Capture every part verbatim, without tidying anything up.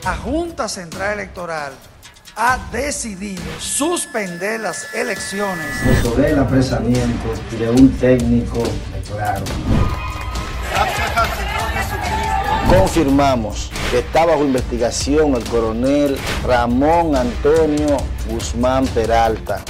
La Junta Central Electoral ha decidido suspender las elecciones por el apresamiento de un técnico declarado. Gracias al Señor Jesucristo. Confirmamos que está bajo investigación el coronel Ramón Antonio Guzmán Peralta.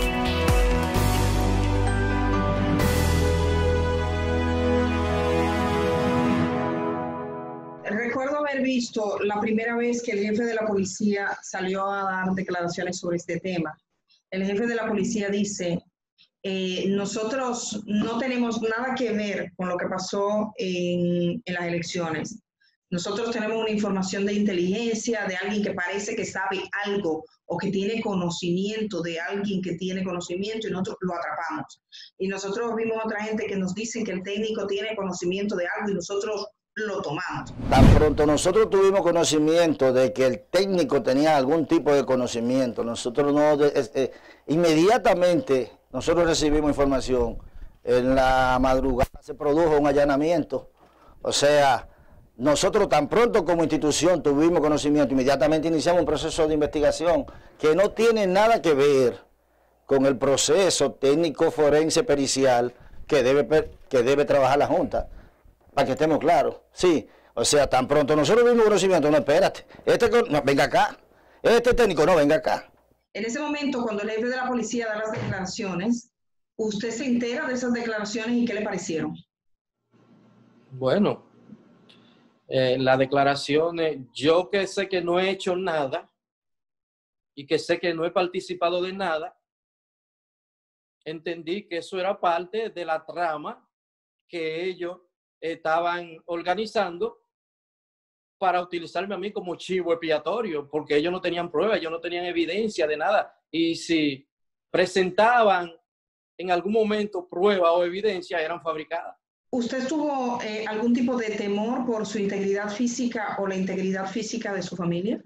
Recuerdo haber visto la primera vez que el jefe de la policía salió a dar declaraciones sobre este tema. El jefe de la policía dice, eh, nosotros no tenemos nada que ver con lo que pasó en, en las elecciones. Nosotros tenemos una información de inteligencia de alguien que parece que sabe algo o que tiene conocimiento de alguien que tiene conocimiento y nosotros lo atrapamos. Y nosotros vimos a otra gente que nos dicen que el técnico tiene conocimiento de algo y nosotros lo tomamos. Tan pronto nosotros tuvimos conocimiento de que el técnico tenía algún tipo de conocimiento, nosotros no, de, eh, inmediatamente nosotros recibimos información. En la madrugada se produjo un allanamiento, o sea, nosotros tan pronto como institución tuvimos conocimiento, inmediatamente iniciamos un proceso de investigación que no tiene nada que ver con el proceso técnico forense pericial que debe, que debe trabajar la Junta. Para que estemos claros, sí, o sea, tan pronto nosotros vimos conocimiento, no, espérate, este, no, venga acá, este técnico no, venga acá. En ese momento, cuando el jefe de la policía da las declaraciones, ¿usted se entera de esas declaraciones y qué le parecieron? Bueno, eh, las declaraciones, yo que sé que no he hecho nada y que sé que no he participado de nada, entendí que eso era parte de la trama que ellos estaban organizando para utilizarme a mí como chivo expiatorio, porque ellos no tenían pruebas, ellos no tenían evidencia de nada. Y si presentaban en algún momento pruebas o evidencia, eran fabricadas. ¿Usted tuvo eh, algún tipo de temor por su integridad física o la integridad física de su familia?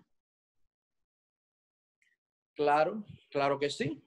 Claro, claro que sí.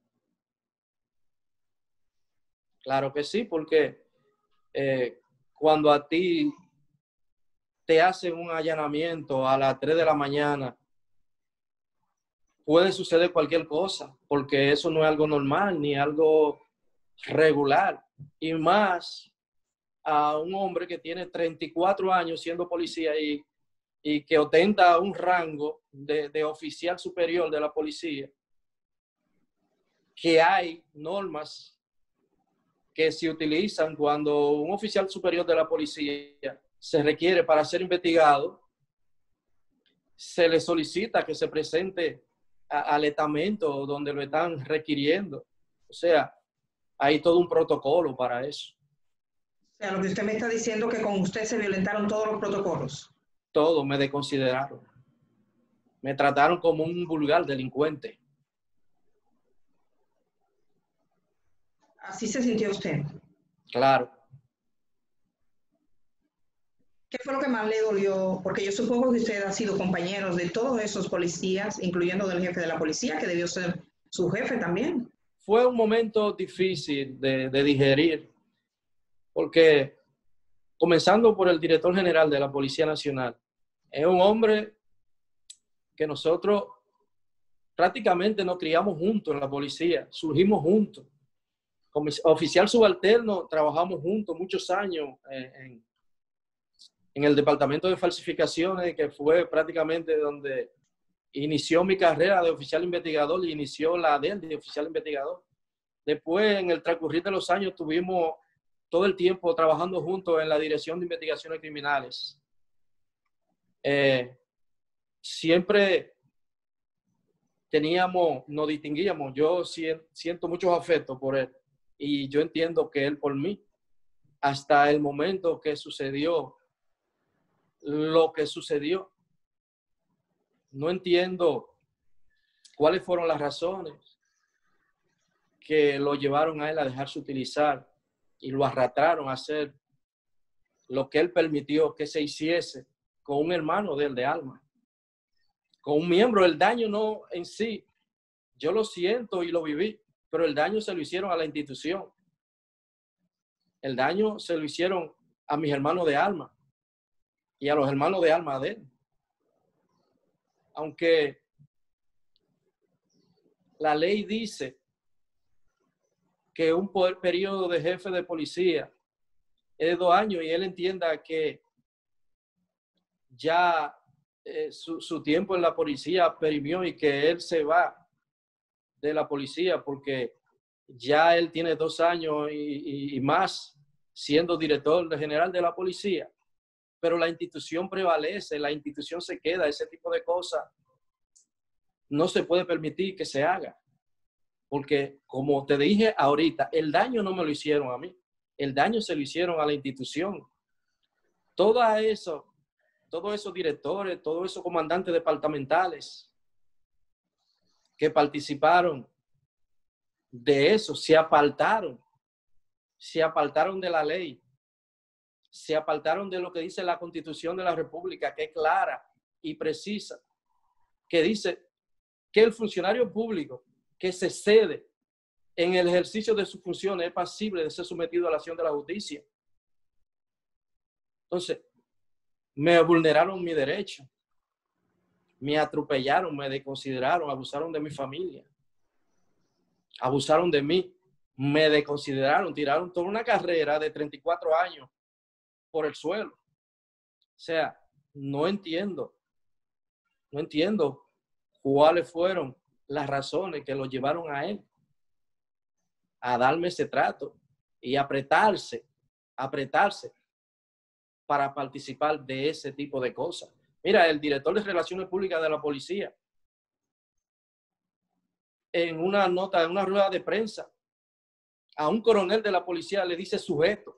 Claro que sí, porque eh, cuando a ti te hacen un allanamiento a las tres de la mañana, puede suceder cualquier cosa, porque eso no es algo normal ni algo regular. Y más a un hombre que tiene treinta y cuatro años siendo policía y, y que ostenta un rango de, de oficial superior de la policía, que hay normas que se utilizan cuando un oficial superior de la policía se requiere para ser investigado, se le solicita que se presente a, al estamento donde lo están requiriendo. O sea, hay todo un protocolo para eso. O sea, lo que usted me está diciendo es que con usted se violentaron todos los protocolos. Todo me desconsideraron. Me trataron como un vulgar delincuente. ¿Así se sintió usted? Claro. ¿Qué fue lo que más le dolió? Porque yo supongo que usted ha sido compañero de todos esos policías, incluyendo del jefe de la policía, que debió ser su jefe también. Fue un momento difícil de, de digerir, porque comenzando por el director general de la Policía Nacional, es un hombre que nosotros prácticamente nos criamos juntos en la policía, surgimos juntos. Como oficial subalterno, trabajamos juntos muchos años en, en el departamento de falsificaciones, que fue prácticamente donde inició mi carrera de oficial investigador y inició la de él de oficial investigador. Después, en el transcurrir de los años, tuvimos todo el tiempo trabajando juntos en la Dirección de Investigaciones Criminales. Eh, siempre teníamos, nos distinguíamos. Yo siento muchos afectos por él y yo entiendo que él por mí, hasta el momento que sucedió lo que sucedió. No entiendo cuáles fueron las razones que lo llevaron a él a dejarse utilizar y lo arrastraron a hacer lo que él permitió que se hiciese con un hermano de él de alma, con un miembro. El daño no en sí, yo lo siento y lo viví, pero el daño se lo hicieron a la institución. El daño se lo hicieron a mis hermanos de alma y a los hermanos de alma de él. aunque la ley dice que un poder, periodo de jefe de policía es de dos años y él entienda que ya eh, su, su tiempo en la policía perimió y que él se va de la policía porque ya él tiene dos años y, y, y más siendo director general de la policía, pero la institución prevalece, la institución se queda, ese tipo de cosas no se puede permitir que se haga. Porque, como te dije ahorita, el daño no me lo hicieron a mí. El daño se lo hicieron a la institución. Todo eso, todos esos directores, todos esos comandantes departamentales que participaron de eso, se apartaron. Se apartaron de la ley. Se apartaron de lo que dice la Constitución de la República, que es clara y precisa. Que dice que el funcionario público que se cede en el ejercicio de sus funciones es pasible de ser sometido a la acción de la justicia. Entonces, me vulneraron mi derecho, me atropellaron, me desconsideraron, abusaron de mi familia, abusaron de mí, me desconsideraron, tiraron toda una carrera de treinta y cuatro años por el suelo. O sea, no entiendo, no entiendo cuáles fueron las razones que lo llevaron a él a darme ese trato y apretarse, apretarse para participar de ese tipo de cosas. Mira, el director de Relaciones Públicas de la policía, en una nota, en una rueda de prensa, a un coronel de la policía le dice sujeto.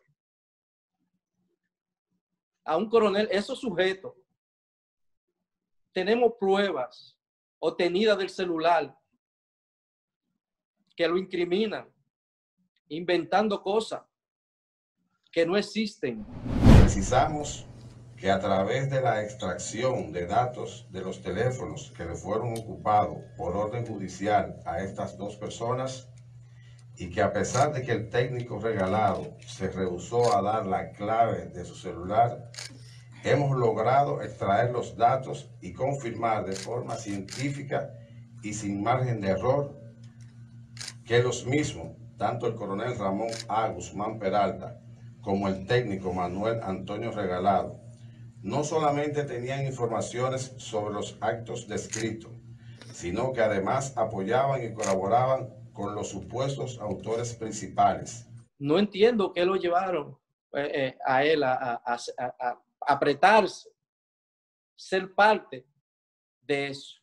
A un coronel, esos sujetos, tenemos pruebas obtenidas del celular que lo incriminan, inventando cosas que no existen. Precisamos que a través de la extracción de datos de los teléfonos que le fueron ocupados por orden judicial a estas dos personas, y que a pesar de que el técnico regalado se rehusó a dar la clave de su celular, hemos logrado extraer los datos y confirmar de forma científica y sin margen de error que los mismos, tanto el coronel Ramón A. Guzmán Peralta como el técnico Manuel Antonio Regalado, no solamente tenían informaciones sobre los actos descritos, sino que además apoyaban y colaboraban con los supuestos autores principales. No entiendo qué lo llevaron eh, eh, a él a, a, a, a apretarse, ser parte de eso.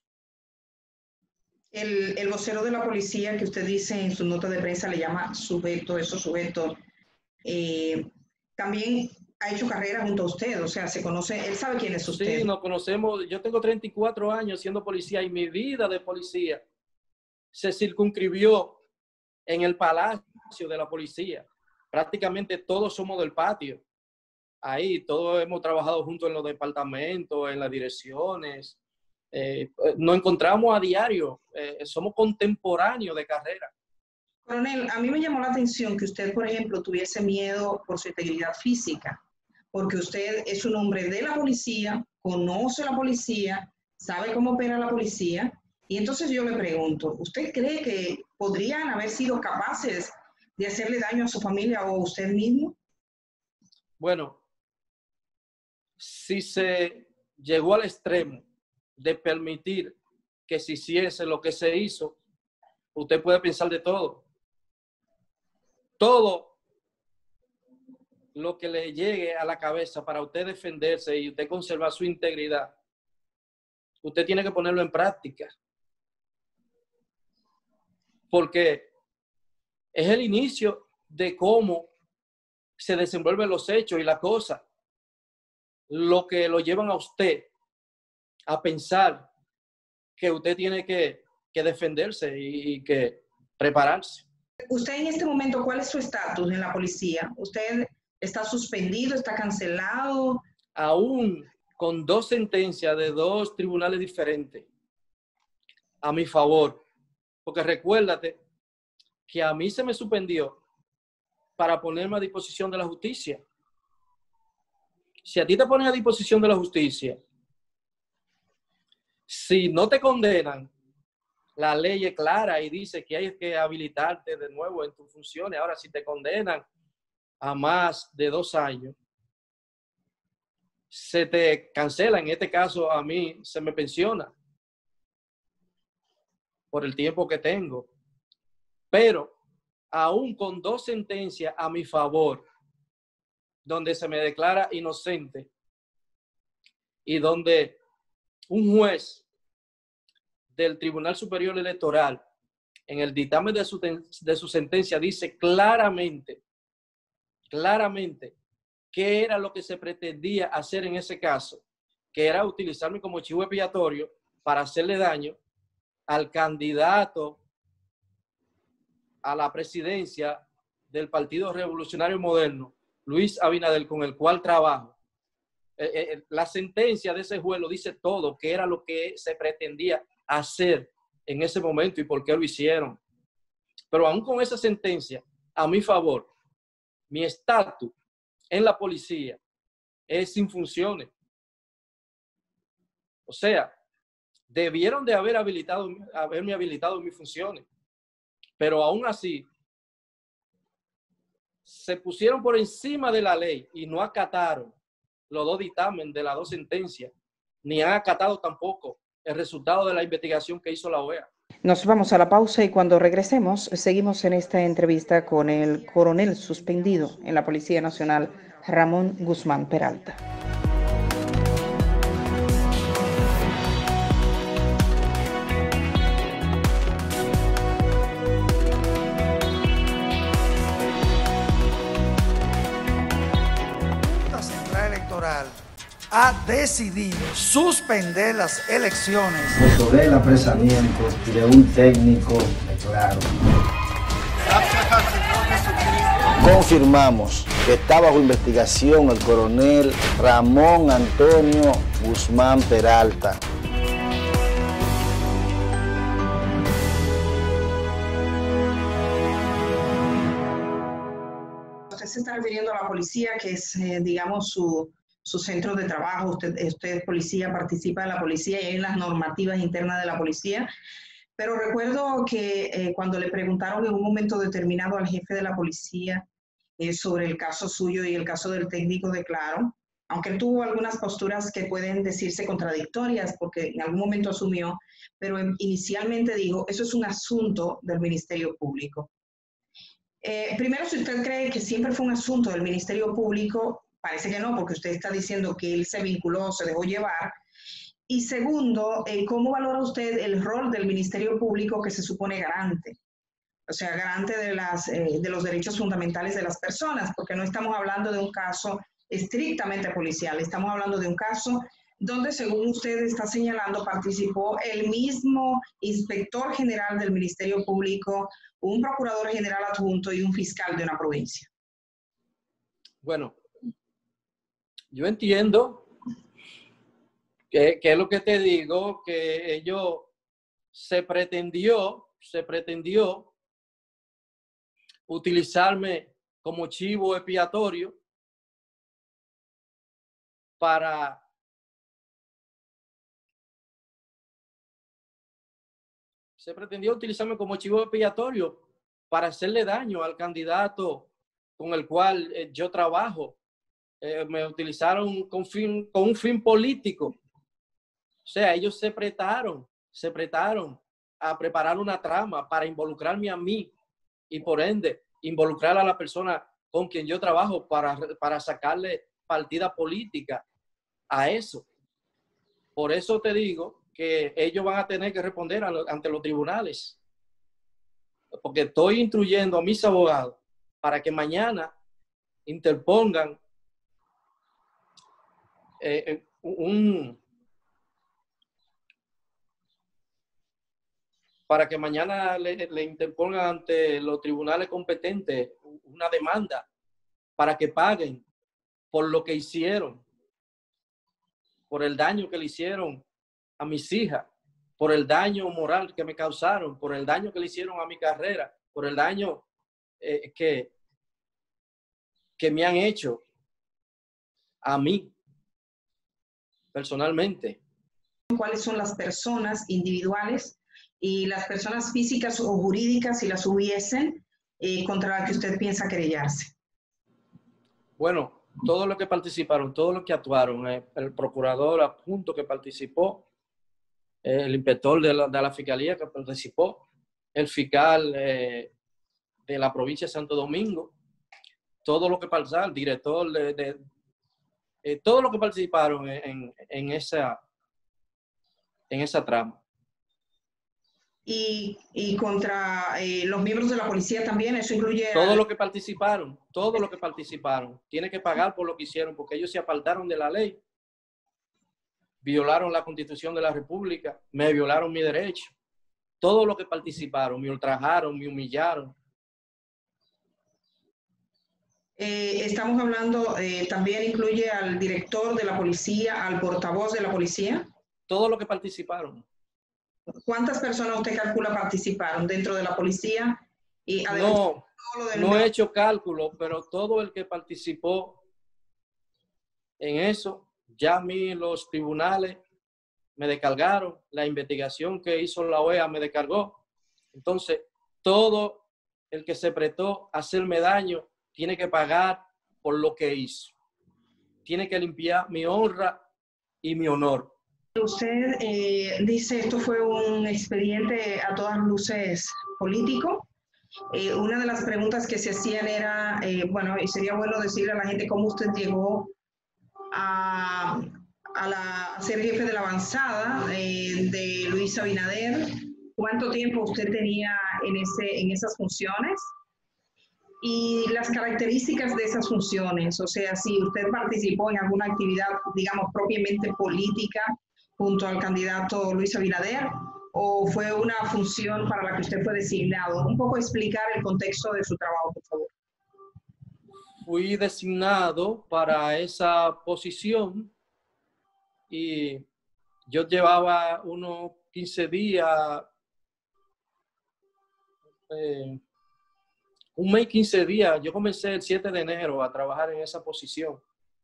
El, el vocero de la policía que usted dice en su nota de prensa le llama sujeto, esos sujetos, eh, también ha hecho carrera junto a usted, o sea, se conoce, él sabe quién es usted. Sí, nos conocemos, yo tengo treinta y cuatro años siendo policía y mi vida de policía se circunscribió en el palacio de la policía. Prácticamente todos somos del patio. Ahí todos hemos trabajado juntos en los departamentos, en las direcciones. Eh, nos encontramos a diario. Eh, somos contemporáneos de carrera. Coronel, a mí me llamó la atención que usted, por ejemplo, tuviese miedo por su integridad física, porque usted es un hombre de la policía, conoce la policía, sabe cómo opera la policía, y entonces yo le pregunto, ¿usted cree que podrían haber sido capaces de hacerle daño a su familia o a usted mismo? Bueno, si se llegó al extremo de permitir que se hiciese lo que se hizo, usted puede pensar de todo. Todo lo que le llegue a la cabeza para usted defenderse y usted conservar su integridad, usted tiene que ponerlo en práctica. Porque es el inicio de cómo se desenvuelven los hechos y las cosas, lo que lo llevan a usted a pensar que usted tiene que, que defenderse y, y que prepararse. Usted en este momento, ¿cuál es su estatus en la policía? ¿Usted está suspendido, está cancelado? Aún con dos sentencias de dos tribunales diferentes a mi favor. Porque recuérdate que a mí se me suspendió para ponerme a disposición de la justicia. Si a ti te pones a disposición de la justicia, si no te condenan, la ley es clara y dice que hay que habilitarte de nuevo en tus funciones. Ahora, si te condenan a más de dos años, se te cancela. En este caso, a mí se me pensiona por el tiempo que tengo. Pero, aún con dos sentencias a mi favor, donde se me declara inocente y donde un juez del Tribunal Superior Electoral, en el dictamen de su, de su sentencia, dice claramente, claramente, qué era lo que se pretendía hacer en ese caso, que era utilizarme como chivo expiatorio para hacerle daño al candidato a la presidencia del Partido Revolucionario Moderno, Luis Abinader, con el cual trabajo. Eh, eh, la sentencia de ese juez lo dice todo, qué era lo que se pretendía hacer en ese momento y por qué lo hicieron. Pero aún con esa sentencia a mi favor, mi estatus en la policía es sin funciones. O sea, debieron de haber habilitado, haberme habilitado mis funciones, pero aún así se pusieron por encima de la ley y no acataron los dos dictámenes de las dos sentencias, ni han acatado tampoco el resultado de la investigación que hizo la O E A. Nos vamos a la pausa y cuando regresemos seguimos en esta entrevista con el coronel suspendido en la Policía Nacional, Ramón Guzmán Peralta. La Central Electoral ha decidido suspender las elecciones por el apresamiento de un técnico declarado. Gracias al Señor Jesucristo. Confirmamos que está bajo investigación el coronel Ramón Antonio Guzmán Peralta. Usted se está refiriendo a la policía, que es, eh, digamos, su, su centro de trabajo. Usted, usted es policía, participa en la policía y en las normativas internas de la policía. Pero recuerdo que eh, cuando le preguntaron en un momento determinado al jefe de la policía eh, sobre el caso suyo y el caso del técnico de Claro, aunque él tuvo algunas posturas que pueden decirse contradictorias, porque en algún momento asumió, pero inicialmente dijo, eso es un asunto del Ministerio Público. Eh, primero, si usted cree que siempre fue un asunto del Ministerio Público, parece que no, porque usted está diciendo que él se vinculó, se dejó llevar. Y segundo, eh, ¿cómo valora usted el rol del Ministerio Público que se supone garante? O sea, garante de, las, eh, de los derechos fundamentales de las personas, porque no estamos hablando de un caso estrictamente policial, estamos hablando de un caso donde, según usted está señalando, participó el mismo inspector general del Ministerio Público, un procurador general adjunto y un fiscal de una provincia. Bueno, yo entiendo que, que es lo que te digo, que ellos se pretendió, se pretendió utilizarme como chivo expiatorio para se pretendió utilizarme como chivo expiatorio para hacerle daño al candidato con el cual eh, yo trabajo. Eh, me utilizaron con, fin, con un fin político. O sea, ellos se prestaron, se prestaron a preparar una trama para involucrarme a mí y por ende involucrar a la persona con quien yo trabajo para, para sacarle partida política a eso. Por eso te digo que ellos van a tener que responder a lo, ante los tribunales. Porque estoy instruyendo a mis abogados para que mañana interpongan eh, un... para que mañana le, le interpongan ante los tribunales competentes una demanda para que paguen por lo que hicieron, por el daño que le hicieron a mis hijas, por el daño moral que me causaron, por el daño que le hicieron a mi carrera, por el daño eh, que, que me han hecho a mí personalmente. cuáles son las personas individuales y las personas físicas o jurídicas, si las hubiesen, eh, contra las que usted piensa querellarse. Bueno, todos los que participaron, todos los que actuaron, eh, el procurador adjunto que participó, eh, el inspector de la, de la Fiscalía que participó, el fiscal eh, de la provincia de Santo Domingo, todo lo que participaron, el director de, de eh, todos los que participaron en, en, esa, en esa trama. Y, y contra eh, los miembros de la policía también, eso incluye... Todos los que participaron, todos los que participaron, tienen que pagar por lo que hicieron, porque ellos se apartaron de la ley, violaron la Constitución de la República, me violaron mi derecho. Todos los que participaron, me ultrajaron, me humillaron. Eh, estamos hablando, eh, también incluye al director de la policía, al portavoz de la policía. Todos los que participaron. ¿Cuántas personas usted calcula participaron dentro de la policía? Y además, no, todo lo del... no he hecho cálculo, pero todo el que participó en eso, ya a mí los tribunales me descargaron, la investigación que hizo la O E A me descargó. Entonces, todo el que se prestó a hacerme daño tiene que pagar por lo que hizo. Tiene que limpiar mi honra y mi honor. Usted eh, dice esto fue un expediente a todas luces político. Eh, una de las preguntas que se hacían era, eh, bueno, y sería bueno decirle a la gente cómo usted llegó a, a, la, a ser jefe de la avanzada eh, de Luis Abinader. ¿Cuánto tiempo usted tenía en, ese, en esas funciones? Y las características de esas funciones, o sea, si usted participó en alguna actividad, digamos, propiamente política, junto al candidato Luis Abinader, o fue una función para la que usted fue designado. Un poco explicar el contexto de su trabajo, por favor. Fui designado para esa posición y yo llevaba unos quince días, eh, un mes y quince días. Yo comencé el siete de enero a trabajar en esa posición.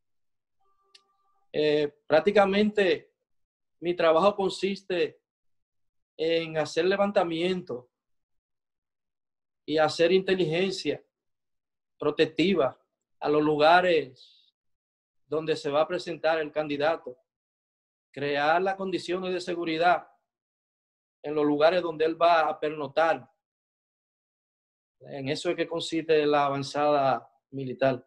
Eh, prácticamente mi trabajo consiste en hacer levantamiento y hacer inteligencia protectiva a los lugares donde se va a presentar el candidato, crear las condiciones de seguridad en los lugares donde él va a pernoctar. En eso es que consiste la avanzada militar.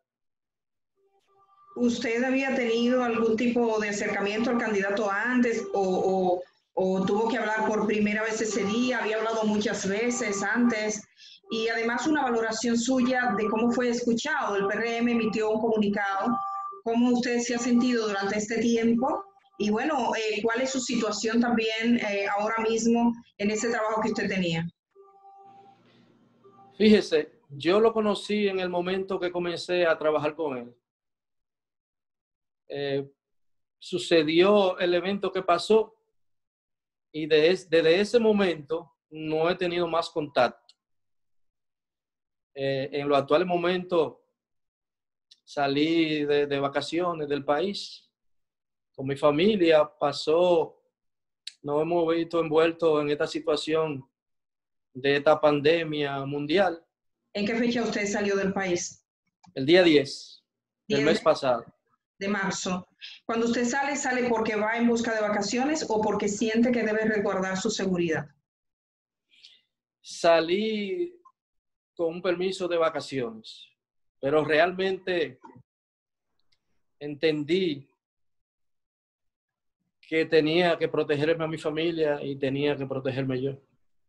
¿Usted había tenido algún tipo de acercamiento al candidato antes o, o, o tuvo que hablar por primera vez ese día? ¿Había hablado muchas veces antes? Y además una valoración suya de cómo fue escuchado. El P R M emitió un comunicado. ¿Cómo usted se ha sentido durante este tiempo? Y bueno, eh, ¿cuál es su situación también eh, ahora mismo en ese trabajo que usted tenía? Fíjese, yo lo conocí en el momento que comencé a trabajar con él. Eh, sucedió el evento que pasó y de es, desde ese momento no he tenido más contacto. Eh, en los actuales momentos salí de, de vacaciones del país con mi familia, pasó, nos hemos visto envueltos en esta situación de esta pandemia mundial. ¿En qué fecha usted salió del país? El día diez del mes pasado. De marzo. Cuando usted sale, ¿sale porque va en busca de vacaciones o porque siente que debe resguardar su seguridad? Salí con un permiso de vacaciones, pero realmente entendí que tenía que protegerme a mi familia y tenía que protegerme yo.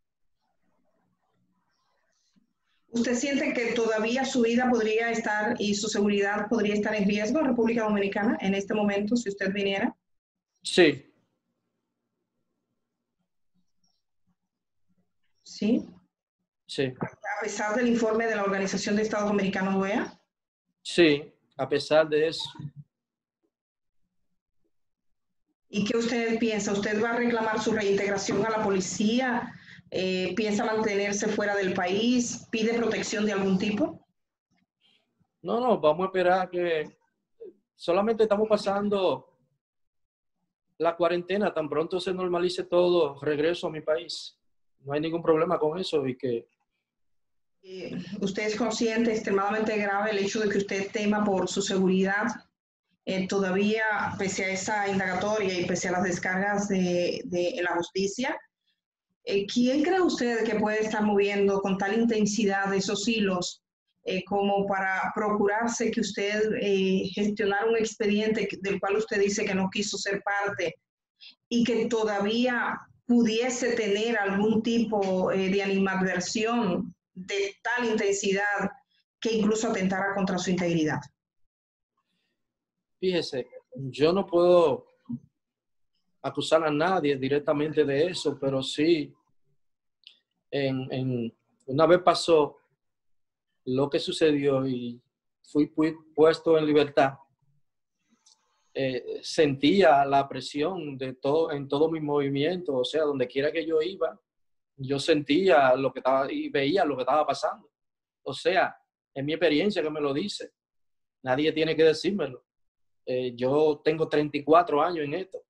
¿Usted siente que todavía su vida podría estar y su seguridad podría estar en riesgo en República Dominicana en este momento si usted viniera? Sí. ¿Sí? Sí. ¿A pesar del informe de la Organización de Estados Americanos, O E A? Sí, a pesar de eso. ¿Y qué usted piensa? ¿Usted va a reclamar su reintegración a la policía? Eh, ¿Piensa mantenerse fuera del país? ¿Pide protección de algún tipo? No, no, vamos a esperar que solamente estamos pasando la cuarentena, tan pronto se normalice todo, regreso a mi país. No hay ningún problema con eso y que... Eh, ¿Usted es consciente, extremadamente grave, el hecho de que usted tema por su seguridad? Eh, todavía, pese a esa indagatoria y pese a las descargas de, de en la justicia, eh, ¿quién cree usted que puede estar moviendo con tal intensidad esos hilos eh, como para procurarse que usted eh, gestionara un expediente del cual usted dice que no quiso ser parte y que todavía pudiese tener algún tipo eh, de animadversión de tal intensidad que incluso atentara contra su integridad? Fíjese, yo no puedo acusar a nadie directamente de eso, pero sí, en, en, una vez pasó lo que sucedió y fui, fui puesto en libertad, eh, sentía la presión de todo, en todo mi movimiento, o sea, donde quiera que yo iba, yo sentía lo que estaba y veía lo que estaba pasando. O sea, es mi experiencia que me lo dice. Nadie tiene que decírmelo. Eh, yo tengo treinta y cuatro años en esto.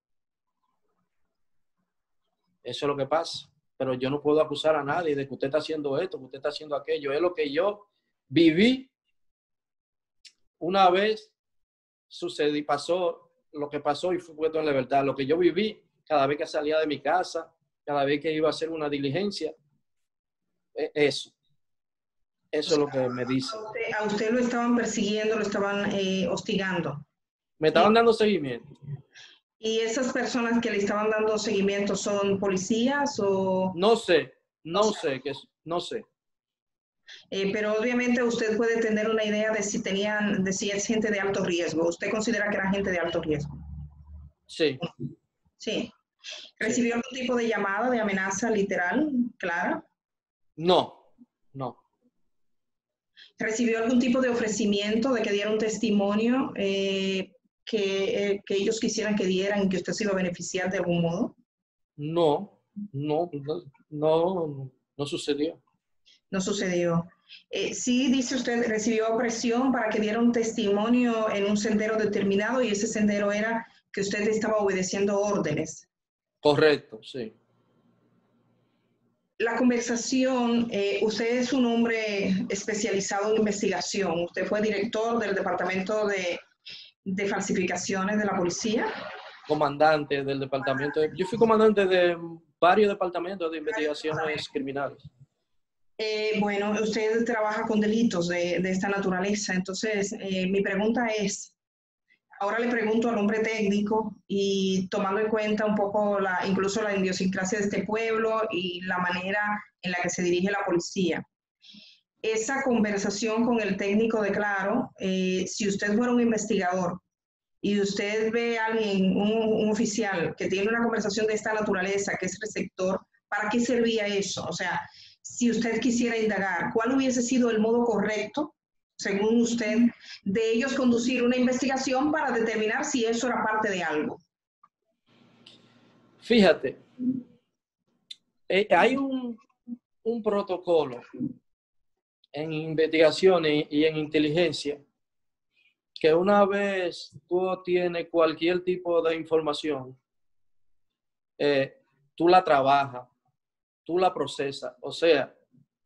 Eso es lo que pasa. Pero yo no puedo acusar a nadie de que usted está haciendo esto, que usted está haciendo aquello. Es lo que yo viví una vez sucedió, pasó lo que pasó y fui puesto en libertad. Lo que yo viví cada vez que salía de mi casa, cada vez que iba a hacer una diligencia, eso. Eso es lo que me dice. A usted, a usted lo estaban persiguiendo, lo estaban eh, hostigando. Me estaban dando seguimiento. ¿Y esas personas que le estaban dando seguimiento son policías o...? No sé, no sé, que no sé. Eh, pero obviamente usted puede tener una idea de si tenían, de si es gente de alto riesgo. ¿Usted considera que era gente de alto riesgo? Sí. Sí. ¿Recibió sí. algún tipo de llamada, de amenaza literal, clara? No, no. ¿Recibió algún tipo de ofrecimiento de que diera un testimonio eh, que, eh, que ellos quisieran que dieran y que usted se iba a beneficiar de algún modo? No, no, no, no, no sucedió. No sucedió. Eh, sí, dice usted, recibió presión para que diera un testimonio en un sendero determinado y ese sendero era que usted estaba obedeciendo órdenes. Correcto, sí. La conversación, eh, usted es un hombre especializado en investigación. Usted fue director del Departamento de, de Falsificaciones de la Policía. Comandante del departamento. De, yo fui comandante de varios departamentos de investigaciones criminales. Eh, bueno, usted trabaja con delitos de, de esta naturaleza. Entonces, eh, mi pregunta es, ahora le pregunto al hombre técnico y tomando en cuenta un poco la, incluso la idiosincrasia de este pueblo y la manera en la que se dirige la policía. Esa conversación con el técnico de Claro, eh, si usted fuera un investigador y usted ve a alguien, un, un oficial que tiene una conversación de esta naturaleza, que es receptor, ¿para qué servía eso? O sea, si usted quisiera indagar, ¿cuál hubiese sido el modo correcto, según usted, de ellos conducir una investigación para determinar si eso era parte de algo? Fíjate, eh, hay un, un protocolo en investigaciones y en inteligencia que una vez tú obtienes cualquier tipo de información, eh, tú la trabajas, tú la procesas, o sea,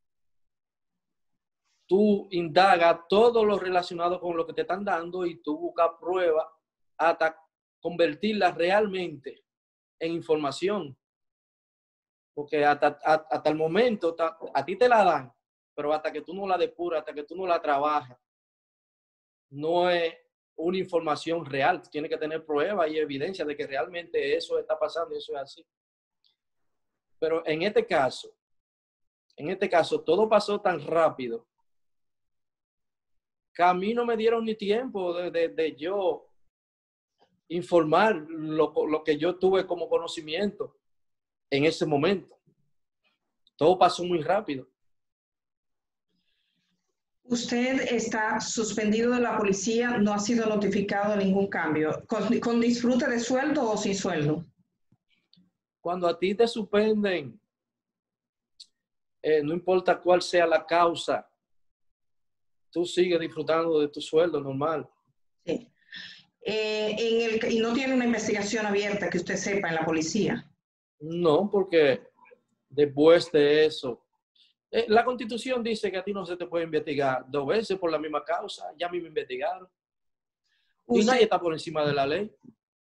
tú indagas todo lo relacionado con lo que te están dando y tú buscas pruebas hasta convertirlas realmente en información. Porque hasta, hasta el momento a, a ti te la dan, pero hasta que tú no la depuras, hasta que tú no la trabajas, no es una información real. Tienes que tener pruebas y evidencia de que realmente eso está pasando y eso es así. Pero en este caso, en este caso, todo pasó tan rápido que a mí no me dieron ni tiempo de, de, de yo informar lo, lo que yo tuve como conocimiento en ese momento. Todo pasó muy rápido. Usted está suspendido de la policía, no ha sido notificado de ningún cambio. ¿Con, con disfrute de sueldo o sin sueldo? Cuando a ti te suspenden, eh, no importa cuál sea la causa, tú sigues disfrutando de tu sueldo normal. Sí. Eh, en el, y no tiene una investigación abierta que usted sepa en la policía. No, porque después de eso, eh, la Constitución dice que a ti no se te puede investigar dos veces por la misma causa. Ya a mí me investigaron. Y Usted, nadie está por encima de la ley.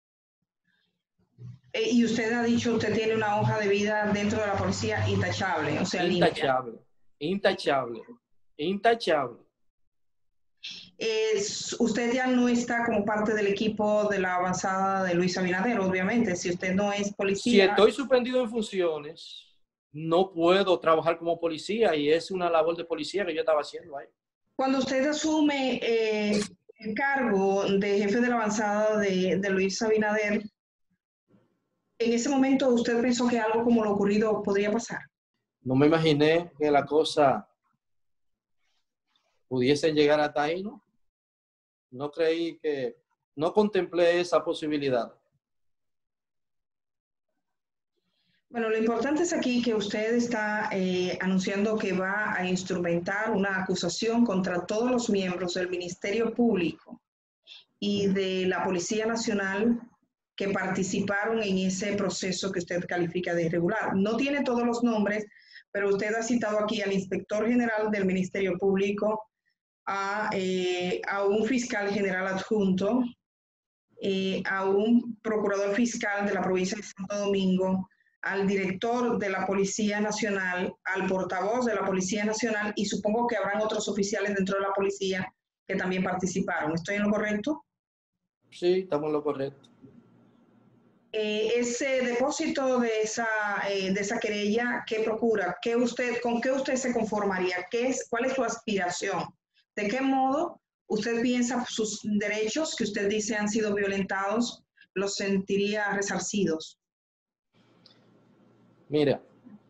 eh, y usted ha dicho, usted tiene una hoja de vida dentro de la policía intachable, o sea, limpia. Intachable, intachable, intachable. Eh, usted ya no está como parte del equipo de la avanzada de Luis Abinader, obviamente. Si usted no es policía... Si estoy suspendido en funciones, no puedo trabajar como policía y es una labor de policía que yo estaba haciendo ahí. Cuando usted asume eh, el cargo de jefe de la avanzada de, de Luis Abinader, ¿en ese momento usted pensó que algo como lo ocurrido podría pasar? No me imaginé que la cosa pudiese llegar hasta ahí, ¿no? No creí que, no contemplé esa posibilidad. Bueno, lo importante es aquí que usted está eh, anunciando que va a instrumentar una acusación contra todos los miembros del Ministerio Público y de la Policía Nacional que participaron en ese proceso que usted califica de irregular. No tiene todos los nombres, pero usted ha citado aquí al inspector general del Ministerio Público, a, eh, a un fiscal general adjunto, eh, a un procurador fiscal de la provincia de Santo Domingo, al director de la Policía Nacional, al portavoz de la Policía Nacional, y supongo que habrán otros oficiales dentro de la policía que también participaron. ¿Estoy en lo correcto? Sí, estamos en lo correcto. Eh, ese depósito de esa, eh, de esa querella, ¿qué procura? ¿Qué usted, ¿Con qué usted se conformaría? ¿Qué es, ¿Cuál es su aspiración? ¿De qué modo usted piensa sus derechos que usted dice han sido violentados, los sentiría resarcidos? Mira,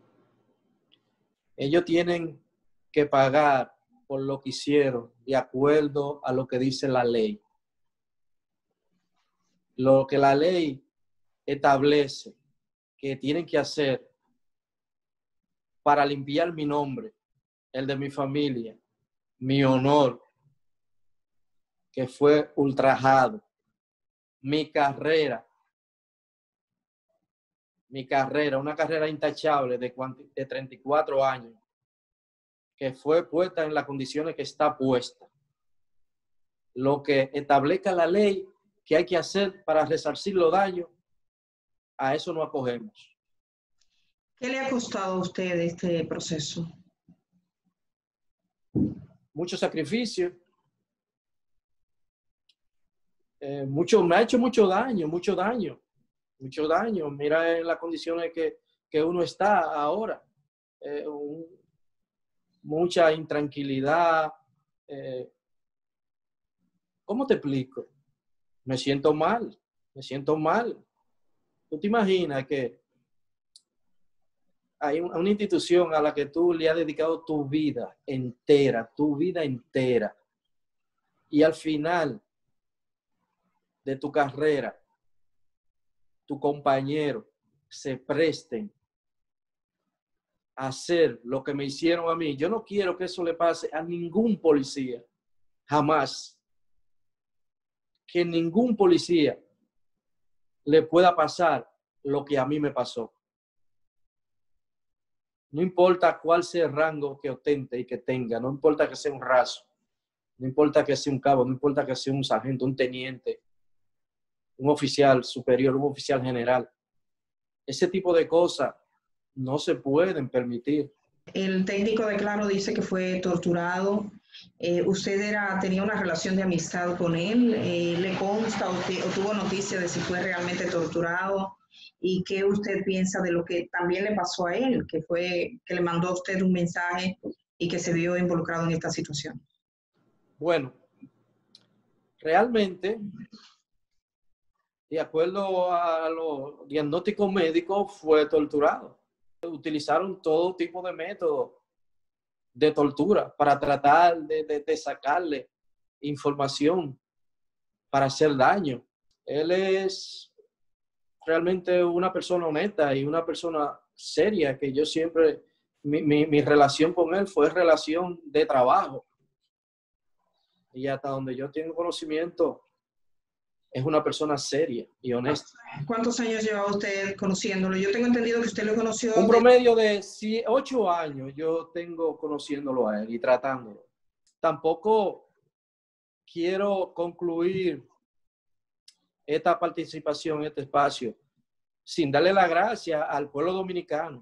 ellos tienen que pagar por lo que hicieron de acuerdo a lo que dice la ley. Lo que la ley establece que tienen que hacer para limpiar mi nombre, el de mi familia, mi honor, que fue ultrajado, mi carrera, mi carrera, una carrera intachable de, de treinta y cuatro años, que fue puesta en las condiciones que está puesta. Lo que establezca la ley que hay que hacer para resarcir los daños, a eso nos acogemos. ¿Qué le ha costado a usted este proceso? Mucho sacrificio. Eh, mucho, me ha hecho mucho daño, mucho daño, mucho daño. Mira en las condiciones que, que uno está ahora. Eh, un, mucha intranquilidad. Eh, ¿Cómo te explico? Me siento mal, me siento mal. ¿Tú te imaginas que hay una institución a la que tú le has dedicado tu vida entera, tu vida entera, y al final de tu carrera, tu compañero se presten a hacer lo que me hicieron a mí? Yo no quiero que eso le pase a ningún policía, jamás. Que ningún policía le pueda pasar lo que a mí me pasó. No importa cuál sea el rango que ostente y que tenga, no importa que sea un raso, no importa que sea un cabo, no importa que sea un sargento, un teniente, un oficial superior, un oficial general. Ese tipo de cosas no se pueden permitir. El técnico de Claro dice que fue torturado. Eh, ¿Usted era, tenía una relación de amistad con él? Eh, ¿Le consta o, te, o tuvo noticia de si fue realmente torturado? ¿Y qué usted piensa de lo que también le pasó a él, que fue que le mandó a usted un mensaje y que se vio involucrado en esta situación? Bueno, realmente, de acuerdo a los diagnósticos médicos, fue torturado. Utilizaron todo tipo de métodos de tortura para tratar de, de, de sacarle información para hacer daño. Él es realmente una persona honesta y una persona seria, que yo siempre, mi, mi, mi relación con él fue relación de trabajo. Y hasta donde yo tengo conocimiento, es una persona seria y honesta. ¿Cuántos años lleva usted conociéndolo? Yo tengo entendido que usted lo conoció... Un promedio de ocho años yo tengo conociéndolo a él y tratándolo. Tampoco quiero concluir esta participación, este espacio, sin darle la gracia al pueblo dominicano.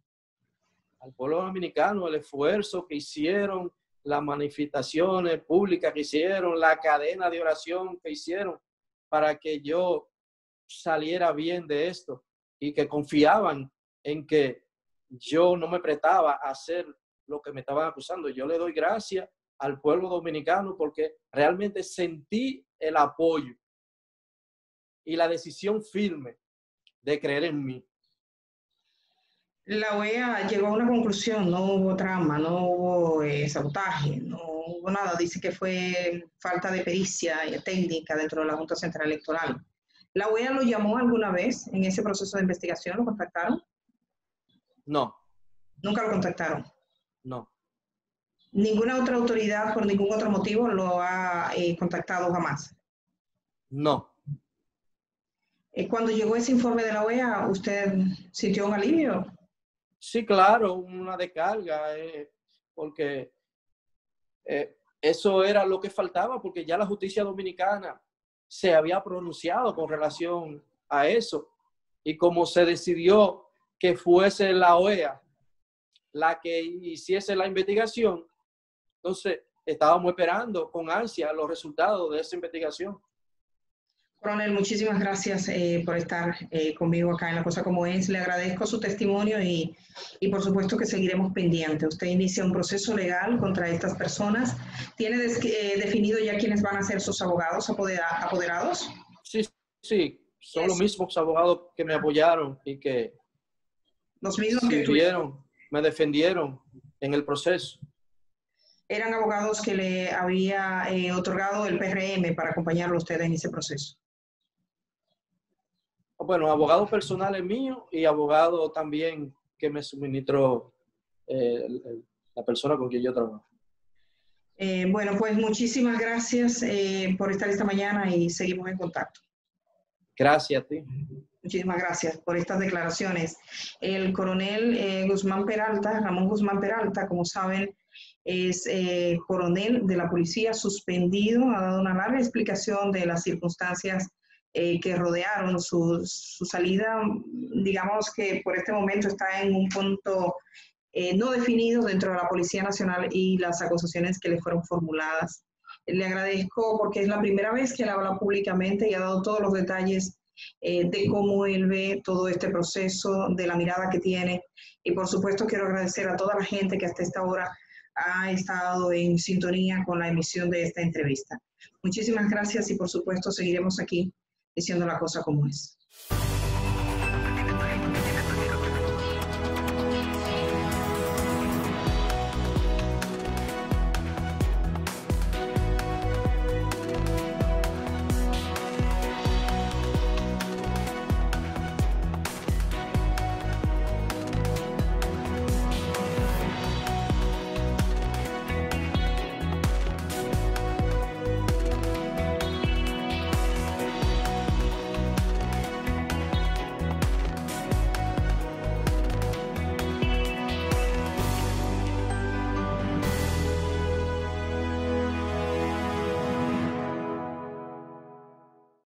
Al pueblo dominicano, el esfuerzo que hicieron, las manifestaciones públicas que hicieron, la cadena de oración que hicieron para que yo saliera bien de esto y que confiaban en que yo no me prestaba a hacer lo que me estaban acusando. Yo le doy gracias al pueblo dominicano porque realmente sentí el apoyo y la decisión firme de creer en mí. La O E A llegó a una conclusión, no hubo trama, no hubo eh, sabotaje, no hubo nada. Dice que fue falta de pericia técnica dentro de la Junta Central Electoral. ¿La O E A lo llamó alguna vez en ese proceso de investigación? ¿Lo contactaron? No. ¿Nunca lo contactaron? No. ¿Ninguna otra autoridad por ningún otro motivo lo ha eh, contactado jamás? No. Eh, cuando llegó ese informe de la O E A, ¿usted sintió un alivio? Sí, claro, una descarga, eh, porque eh, eso era lo que faltaba, porque ya la justicia dominicana se había pronunciado con relación a eso. Y como se decidió que fuese la O E A la que hiciese la investigación, entonces estábamos esperando con ansia los resultados de esa investigación. Coronel, muchísimas gracias eh, por estar eh, conmigo acá en La Cosa Como Es. Le agradezco su testimonio y, y por supuesto que seguiremos pendientes. Usted inicia un proceso legal contra estas personas. ¿Tiene des, eh, definido ya quiénes van a ser sus abogados apodera, apoderados? Sí, sí. Son yes. los mismos abogados que me apoyaron y que los mismos sirvieron, que me defendieron en el proceso. ¿Eran abogados que le había eh, otorgado el P R M para acompañarlo a usted en ese proceso? Bueno, abogado personal es mío y abogado también que me suministró eh, el, el, la persona con quien yo trabajo. Eh, bueno, pues muchísimas gracias eh, por estar esta mañana y seguimos en contacto. Gracias a ti. Muchísimas gracias por estas declaraciones. El coronel eh, Guzmán Peralta, Ramón Guzmán Peralta, como saben, es eh, coronel de la policía suspendido, ha dado una larga explicación de las circunstancias eh, que rodearon su, su salida. Digamos que por este momento está en un punto eh, no definido dentro de la Policía Nacional y las acusaciones que le fueron formuladas. Le agradezco porque es la primera vez que él habla públicamente y ha dado todos los detalles eh, de cómo él ve todo este proceso, de la mirada que tiene. Y por supuesto quiero agradecer a toda la gente que hasta esta hora ha estado en sintonía con la emisión de esta entrevista. Muchísimas gracias y por supuesto seguiremos aquí diciendo la cosa como es.